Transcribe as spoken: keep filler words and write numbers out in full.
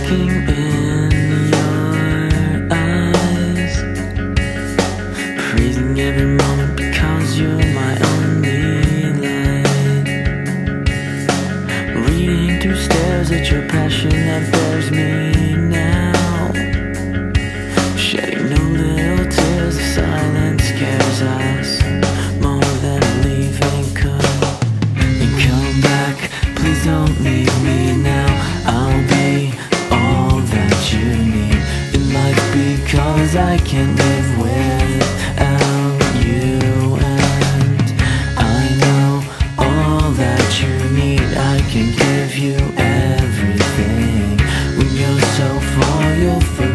looking in your eyes, praising every moment because you're my only light. Reading through stares at your passion that bears me now, shedding no little tears. The silence scares us more than leaving could. And come back, please don't leave me now. I'll be all that you need in life, because I can't live without you. And I know all that you need. I can give you everything. When you're so far, you'll forget